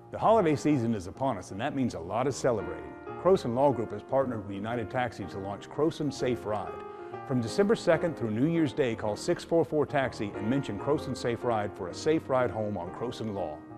The holiday season is upon us, and that means a lot of celebrating. Crowson Law Group has partnered with United Taxi to launch Crowson Safe Ride. From December 2nd through New Year's Day, call 644-TAXI and mention Crowson Safe Ride for a safe ride home on Crowson Law.